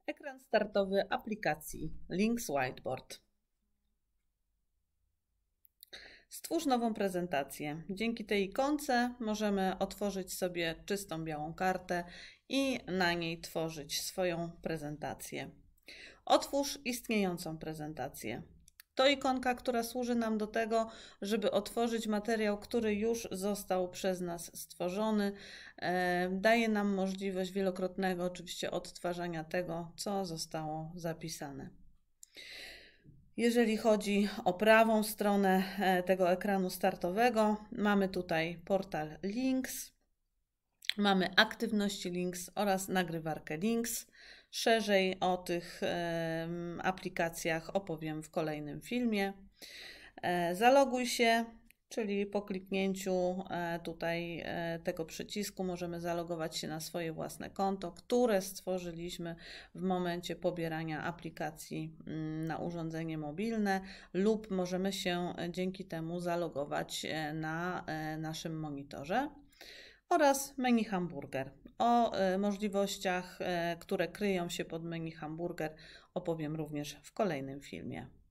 Ekran startowy aplikacji Links Whiteboard. Stwórz nową prezentację. Dzięki tej ikonce możemy otworzyć sobie czystą białą kartę i na niej tworzyć swoją prezentację. Otwórz istniejącą prezentację. To ikonka, która służy nam do tego, żeby otworzyć materiał, który już został przez nas stworzony. Daje nam możliwość wielokrotnego oczywiście odtwarzania tego, co zostało zapisane. Jeżeli chodzi o prawą stronę tego ekranu startowego, mamy tutaj portal Links, mamy aktywności Links oraz nagrywarkę Links. Szerzej o tych aplikacjach opowiem w kolejnym filmie. Zaloguj się, czyli po kliknięciu tutaj tego przycisku możemy zalogować się na swoje własne konto, które stworzyliśmy w momencie pobierania aplikacji na urządzenie mobilne, lub możemy się dzięki temu zalogować na naszym monitorze. Oraz menu hamburger. O możliwościach, które kryją się pod menu hamburger, opowiem również w kolejnym filmie.